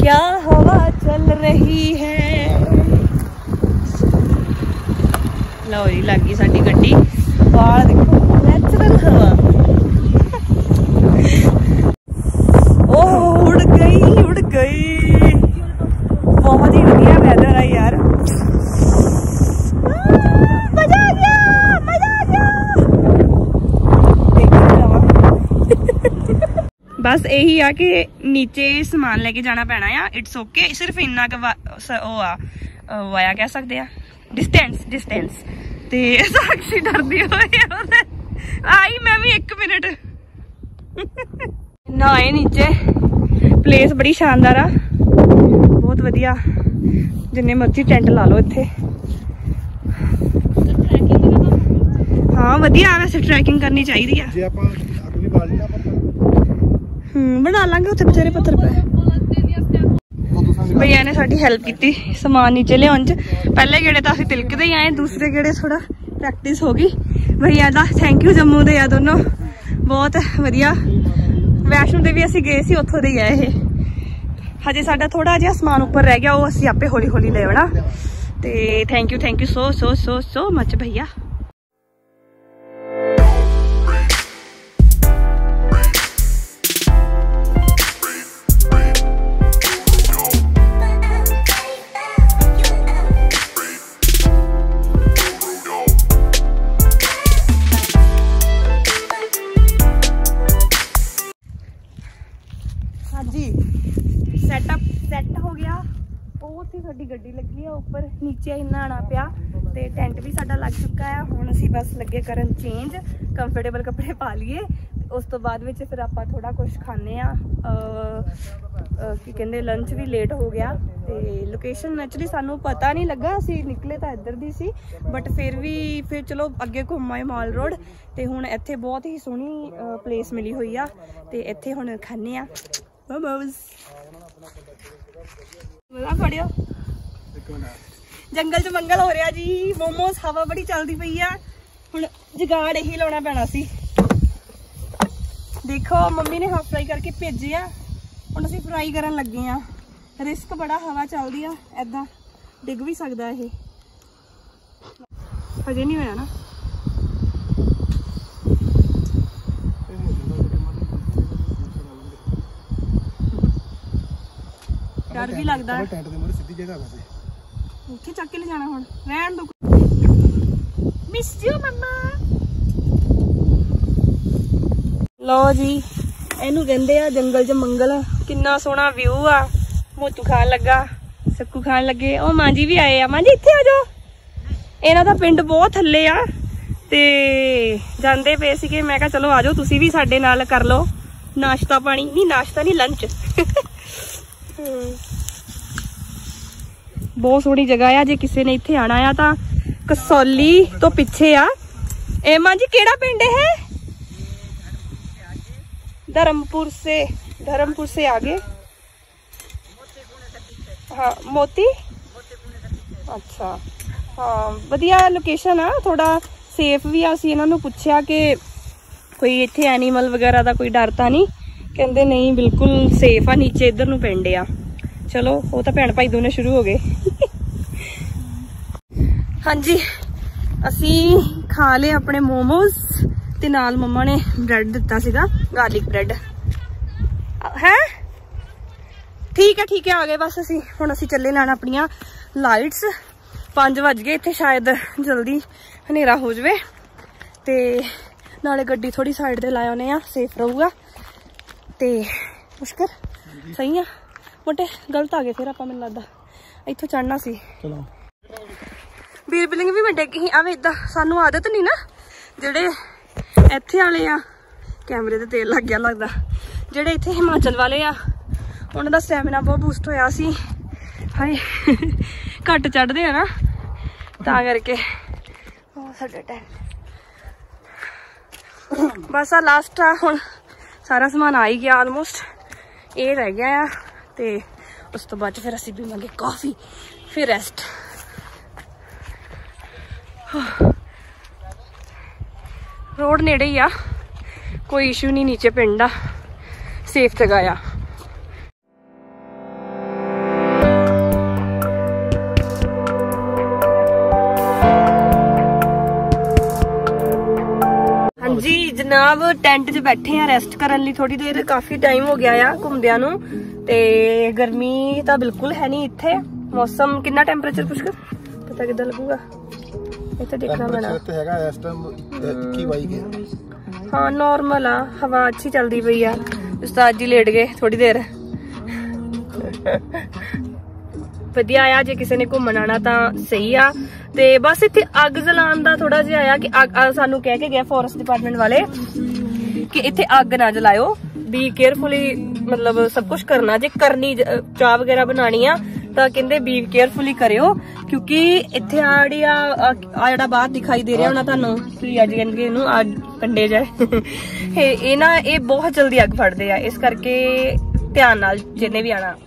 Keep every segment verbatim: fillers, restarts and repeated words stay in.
क्या हवा चल रही है। लो जी लग गई साडी गड्डी। बाल देखो नेचुरल हवा। ओह उड़ गई उड़ गई। बहुत ही बढ़िया वेदर है यार। मजा आ गया मजा आ गया। बस यही आ कि नीचे समान लेके जाना पैना आ। इट्स ओके सिर्फ इन्ना आया कह सकते हैं डिस्टेंस डिस्टेंस ते साक्षी डरदी आई मैं भी एक मिनट ना आए नीचे। प्लेस बड़ी शानदार आ बहुत वधिया जिन्ने मर्जी टेंट ला लो इत्थे। हाँ वधिया वैसे ट्रैकिंग करनी चाहिए है। हम्म बना लांगे उत्थे बेचारे पत्थर पे। भैया ने साडी हेल्प की समान नीचे लियाउण च। पहले गेड़े तो असीं तिलकदे ही आए दूसरे गेड़े थोड़ा प्रैक्टिस हो गई। भैया दा थैंक यू जम्मू दे आ दोनों बहुत वधिया। वैष्णो देवी असीं गए सी उत्थों दे आए ये। हजे साडा थोड़ा जिहा समान उपर रह गया वो असीं आपे हौली हौली ले आना। ते thank you thank you so so so so much भैया। सैटअप सैट हो गया। बहुत ही साडी गड्डी लगी है उपर नीचे इन्ना आना पिया ते टेंट भी साडा लग चुका है। हुण असीं बस लगे करन चेंज कंफर्टेबल कपड़े पा लिए। उस तो बाद विच फिर आपां थोड़ा कुछ खाने आ की कहंदे लंच भी लेट हो गया। ते लोकेशन एक्चुअली सानू पता नहीं लगा असीं निकले तो इधर दी सी बट फिर भी फिर चलो अगे घुम आए मॉल रोड। ते हुण इत्थे बहुत ही सोहनी प्लेस मिली हुई आ ते इत्थे हुण खाने आ मोमोज। फड़ियो जंगल च मंगल हो रहा जी। मोमोज हवा बड़ी चलती पई है। हुण जुगाड़ यही लाना पैना सी। देखो मम्मी ने हाफ फ्राई करके भेजे आ। हुण असीं फ्राई करन लगे आ। रिस्क बड़ा हवा चलदी आ ऐदां डिग भी सकदा ये। हजे नहीं होया ना। डर भी लगता है। उत्थे चक के ले जाना हुण रहन दो। मिस यू मम्मा। लो जी इनू कहंदे आ जंगल च मंगल। किन्ना सोहना व्यू आ। मोतू खान लगा सक्कू खान लगे। ओ मां जी भी आए आ। मां जी इत्थे आ जाओ। इन्हां दा पिंड बहुत थल्ले आ ते जांदे पे सीगे। मैं कहा चलो आ जाओ तुसीं भी साडे नाल कर लो नाश्ता पानी। नहीं नाश्ता नहीं लंच। बहुत सोहनी जगह आ। जे किसी ने इत्थे आना आ तां कसौली तो पिछे आ। ए मां जी केड़ा पिंड है? धर्मपुर से धर्मपुर से आगे। हाँ मोती। अच्छा हाँ वधिया लोकेशन आ। थोड़ा सेफ भी आ। असीं इन्हां नूं पुछया कि कोई इत्थे एनीमल वगैरह का कोई डर तां नहीं। कहंदे नहीं बिल्कुल सेफ आ। नीचे इधर नूं पिंड आ। चलो वो तो भैन भाई दोनों शुरू हो गए। हाँ जी असी खा ले अपने मोमोज ते नाल मम्मा ने ब्रेड दिता सीगा गार्लिक ब्रेड है। ठीक है ठीक है आ गए बस। असी हुण असी चले लैण अपनियां लाइट्स। पांच बज गए इत्थे शायद जल्दी हनेरा हो जाए ते नाले गड्डी थोड़ी साइड ते ला आने आ सेफ रहूगा। ते मुश्किल सही आ मोटे गलत आ गए फिर आप मैनूं लगदा इत्थों चढ़ना सी। बीर बिलिंग भी मैं डिग ही आवे इदा। सानू आदत नहीं ना जेडे इत्थे वाले आ। कैमरे ते तेल लग गया लगदा। जेडे इत्थे हिमाचल वाले आ उन्हां दा स्टैमिना बहुत बूस्ट होया सी। हाय घट चढ़दे आ ना तां करके साडे टेंट बस आ लास्ट आ। हुण सारा समान आ ही गया ऑलमोस्ट। ये रह गया आ ते उस तो बाद फिर असीं पीवांगे कॉफी फिर रेस्ट। रोड नेड़े ही आ कोई इशू नहीं। नीचे पिंड आ सेफ जगह आ। जनाब टेंट च बैठे हैं रेस्ट करने लिए थोड़ी देर, काफी टाइम हो गया आ घूमदियां नूं ते गर्मी तो बिल्कुल है नहीं इत्थे। मौसम कितना टेंपरेचर कुछ पता किदा लगूगा इत्थे देखना पैना। हाँ नॉर्मल आ, हवा अच्छी चलती पई आ। उस्ताद जी लेट गए थोड़ी देर। वधिया आ जे किसी ने घूमन आना तो सही आ। ते बस इत्थे अग जलाने का थोड़ा जिहा आया कि सानू कह के गया फॉरेस्ट डिपार्टमेंट वाले कि इत्थे अग ना जलाओ, बी केयरफुली मतलब सब कुछ करना। जे करनी चाह वगैरह बनानी आ तो कहंदे बी केयरफुली करियो, क्योंकि इत्थे आ जेहड़ा बाहर दिखाई दे रहा होना तुहानू कि अज कहंदे इनू अज कंडे जाए ये ना ये बहुत जल्दी अग फड़दे आ, इस करके ध्यान नाल जिन्ने भी आना।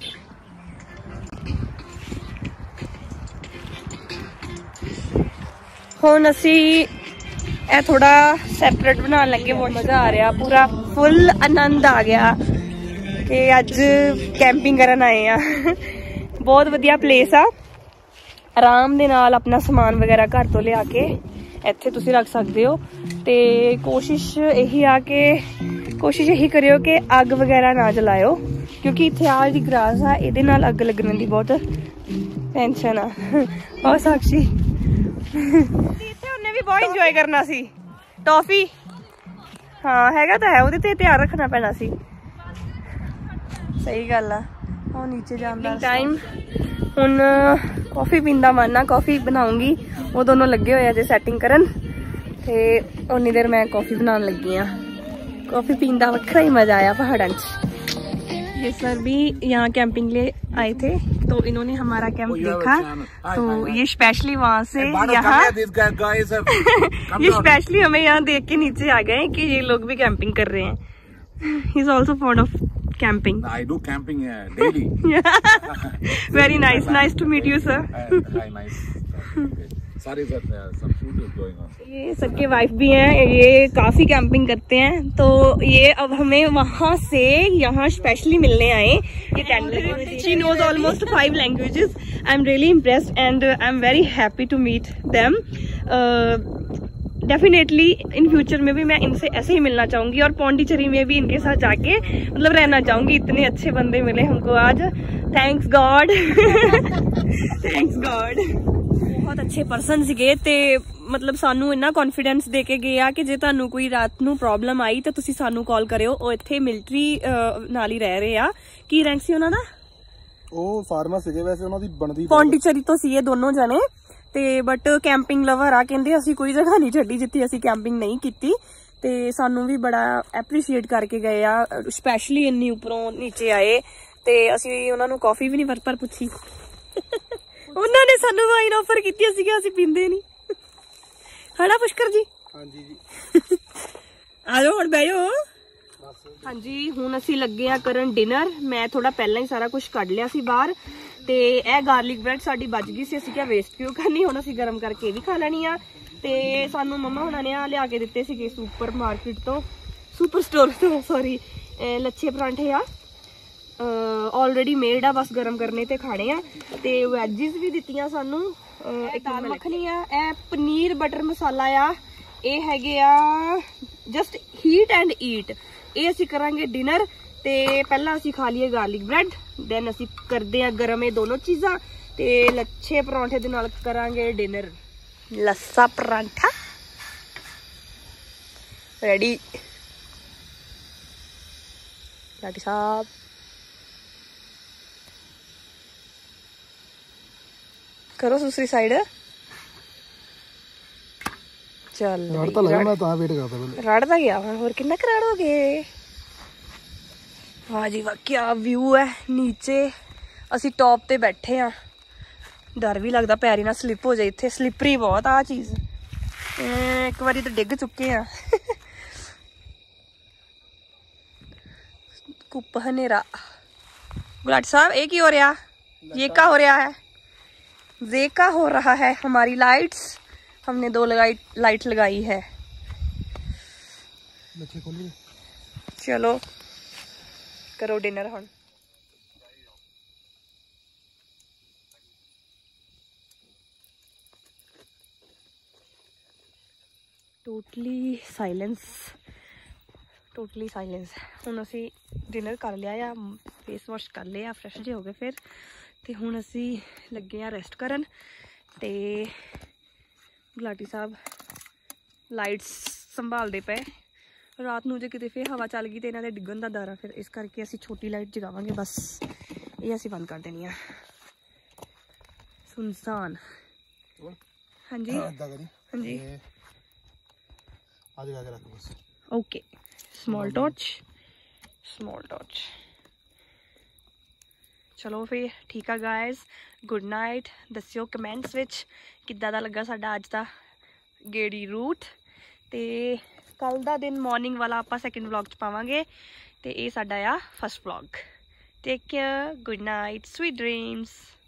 हुण असी ए थोड़ा सैपरेट बनाने लगे, बहुत मजा आ रहा, पूरा फुल आनंद आ गया कि अज कैंपिंग करन आए आ। बहुत वधिया प्लेस आ, आराम दे नाल अपना समान वगैरह घर तो लिया के इत्थे तुसीं रख सकदे हो। ते कोशिश यही आ के कोशिश यही करियो कि अग वगैरह ना जलाओ, क्योंकि इत्थे आ जी ग्रास आ इहदे नाल अग लगने की बहुत टेंशन आ। और साक्षी इत्थे उन्हें भी बहुत इंजॉय करना सी। टॉफी हाँ हैगा तो है, उहदे ते ध्यान रखना पैना सी। सही गल आ। और नीचे जाने टाइम हुण कॉफी पीन दा मन आ, कॉफी बनाऊंगी। वो दोनों लगे हुए अजे सैटिंग करन ते उन्नी देर मैं कॉफी बनाने लगी हाँ। कॉफी पीन दा वखरा ही मजा आया पहाड़ां च। ये सर भी यहाँ कैंपिंग ले आए थे तो इन्होंने हमारा कैंप देखा, तो ये स्पेशली वहाँ से यहाँ ये स्पेशली हमें यहाँ देख के नीचे आ गए कि ये लोग भी कैंपिंग कर रहे हैं। He is also fond of camping. I do camping uh, daily. Very nice. Nice to meet you, sir. uh, hi, nice. Sorry sir, uh, some shoot is going on. ये सबके वाइफ भी हैं, ये काफी camping करते हैं, तो ये अब हमें वहाँ से यहाँ स्पेशली मिलने आए। ये tent she knows almost five languages. I'm really impressed and uh, I'm very happy to meet them. Definitely in future में भी मैं इनसे ऐसे ही मिलना चाहूंगी और पौंडीचेरी में भी इनके साथ जाके मतलब रहना चाहूंगी। इतने अच्छे बंदे मिले हमको आज, थैंक्स गॉड। Thanks God. बहुत अच्छे पर्सन सीगे ते मतलब सानू इन्ना कॉन्फिडेंस दे के गया कि जे तुहानू कोई रात नू प्रॉब्लम आई तो तुसी सानू कॉल करियो। ਉਹ ਇੱਥੇ ਮਿਲਟਰੀ ਨਾਲ ਹੀ ਰਹਿ ਰਹੇ ਆ। ਕੀ ਰੈਂਕ ਸੀ ਉਹਨਾਂ ਦਾ? ਉਹ ਫਾਰਮਰ ਸੀਗੇ ਵੈਸੇ, ਉਹਨਾਂ ਦੀ ਬਣਦੀ ਪੌਂਡੀਚੇਰੀ ਤੋਂ ਸੀ ਇਹ ਦੋਨੋਂ ਜਣੇ ਤੇ ਬਟ ਕੈਂਪਿੰਗ ਲਵਰ ਆ। ਕਹਿੰਦੇ ਅਸੀਂ ਕੋਈ ਜਗ੍ਹਾ ਨਹੀਂ ਛੱਡੀ ਜਿੱਥੇ ਅਸੀਂ ਕੈਂਪਿੰਗ ਨਹੀਂ ਕੀਤੀ ਤੇ ਸਾਨੂੰ ਵੀ ਬੜਾ ਐਪਰੀਸ਼ੀਏਟ ਕਰਕੇ ਗਏ ਆ, ਸਪੈਸ਼ਲੀ ਇੰਨੀ ਉੱਪਰੋਂ ਨੀਚੇ ਆਏ ਤੇ ਅਸੀਂ ਉਹਨਾਂ ਨੂੰ ਕਾਫੀ ਵੀ ਨਹੀਂ ਵਰ ਪਰ ਪੁੱਛੀ। ਉਹਨਾਂ ਨੇ ਸਾਨੂੰ ਵਾਈਨ ਆਫਰ ਕੀਤੀ ਸੀਗਾ, ਅਸੀਂ ਪੀਂਦੇ ਨਹੀਂ। ਹਣਾ ਪੁਸ਼ਕਰ ਜੀ? ਹਾਂਜੀ ਜੀ। ਆ ਜਾਓ ਹੁਣ ਬਹਿ ਜਾਓ। ਹਾਂਜੀ ਹੁਣ ਅਸੀਂ ਲੱਗੇ ਆ ਕਰਨ ਡਿਨਰ। ਮੈਂ ਥੋੜਾ ਪਹਿਲਾਂ ਹੀ ਸਾਰਾ ਕੁਝ ਕੱਢ ਲਿਆ ਸੀ ਬਾਹਰ ਤੇ ਇਹ ਗਾਰਲਿਕ ਬ੍ਰੈਡ ਸਾਡੀ ਬਚ ਗਈ ਸੀ, ਅਸੀਂ ਕਿਹਾ ਵੇਸਟ ਕਿਉਂ ਕਰਨੀ, ਹੁਣ ਅਸੀਂ ਗਰਮ ਕਰਕੇ ਇਹ ਵੀ ਖਾ ਲੈਣੀ ਆ। ਤੇ ਸਾਨੂੰ ਮੰਮਾ ਹੁਣਾਂ ਨੇ ਆ ਲਿਆ ਕੇ ਦਿੱਤੇ ਸੀਗੇ ਸੁਪਰ ਮਾਰਕੀਟ ਤੋਂ, ਸੁਪਰ ਸਟੋਰ ਤੋਂ ਸੌਰੀ, ਲੱਛੇ ਪਰਾਂਠੇ ਆ ਆਲਰੇਡੀ ਮੇਡ ਆ, ਬਸ ਗਰਮ ਕਰਨੇ ਤੇ ਖਾਣੇ ਆ। ਤੇ ਵੈਜਿਸ ਵੀ ਦਿੱਤੀਆਂ ਸਾਨੂੰ, ਇੱਕ ਦਾਲ ਮੱਖਣੀ ਆ, ਇਹ ਪਨੀਰ ਬਟਰ ਮਸਾਲਾ ਆ, ਇਹ ਹੈਗੇ ਆ ਜਸਟ ਹੀਟ ਐਂਡ ਈਟ। ਇਹ ਅਸੀਂ ਕਰਾਂਗੇ ਡਿਨਰ ਤੇ ਪਹਿਲਾਂ ਅਸੀਂ ਖਾ ਲਈਏ ਗਾਰਲਿਕ ਬ੍ਰੈਡ, ਦੈਨ ਅਸੀਂ ਕਰਦੇ ਆ ਗਰਮ ਇਹ ਦੋਨੋਂ ਚੀਜ਼ਾਂ ਤੇ ਲੱਛੇ ਪਰੌਂਠੇ ਦੇ ਨਾਲ ਕਰਾਂਗੇ ਡਿਨਰ। ਲੱਸਾ ਪਰਾਂਠਾ ਰੈਡੀ। ਲਾਡੀ ਸਾਹਿਬ करो दूसरी साइड। चल रड़ता लगा, मैं तां वेट करदा पहले। रड़दा गया और कितना कराड़ हो गए। वाह जी वाह क्या व्यू है नीचे। असी टॉप ते बैठे हाँ, डर भी लगता पैर ना स्लिप हो जाए, इत्थे स्लिपरी बहुत आ चीज। एक बारी तो डिग चुके हैं। कुप हनेरा। गुलाटी साहब ये की हो रहा, ये क्या हो रहा है? जेका हो रहा है। हमारी लाइट्स हमने दो लगाई लाइट लगाई है। चलो करो डिनर हम। Totally silence totally silence. ਹੁਣ ਅਸੀਂ ਡਿਨਰ ਕਰ ਲਿਆ ਆ, ਫੇਸ ਵਾਸ਼ ਕਰ ਲਿਆ, ਫਰੈਸ਼ ਜਿਹੇ ਹੋ ਗਏ ਫਿਰ, ਤੇ ਹੁਣ ਅਸੀਂ ਲੱਗੇ ਆ ਰੈਸਟ ਕਰਨ। ਤੇ ਗੁਲਾਟੀ ਸਾਹਿਬ ਲਾਈਟਸ ਸੰਭਾਲਦੇ ਪਏ। ਰਾਤ ਨੂੰ ਜੇ ਕਿਤੇ ਫਿਰ ਹਵਾ ਚੱਲ ਗਈ ਤੇ ਇਹਨਾਂ ਦੇ ਡਿੱਗਣ ਦਾ ਡਰ ਆ, ਫਿਰ ਇਸ ਕਰਕੇ ਅਸੀਂ ਛੋਟੀ ਲਾਈਟ ਜਗਾਵਾਂਗੇ ਬਸ। ਇਹ ਅਸੀਂ ਬੰਦ ਕਰ ਦੇਣੀ ਆ। ਸੁਨਸਾਨ। ਹਾਂਜੀ ਹਾਂਜੀ आ जगह रख बस। Okay small torch small torch. चलो फिर ठीक है गाइस, गुड नाइट। दस्सियो कमेंट्स विच किद्दां दा लगा साडा अज दा गेड़ी रूट। ते कल दा दिन मॉर्निंग वाला आपां सैकेंड व्लॉग च पावांगे, ते ये साडा आ first vlog. Take care, good night, sweet dreams.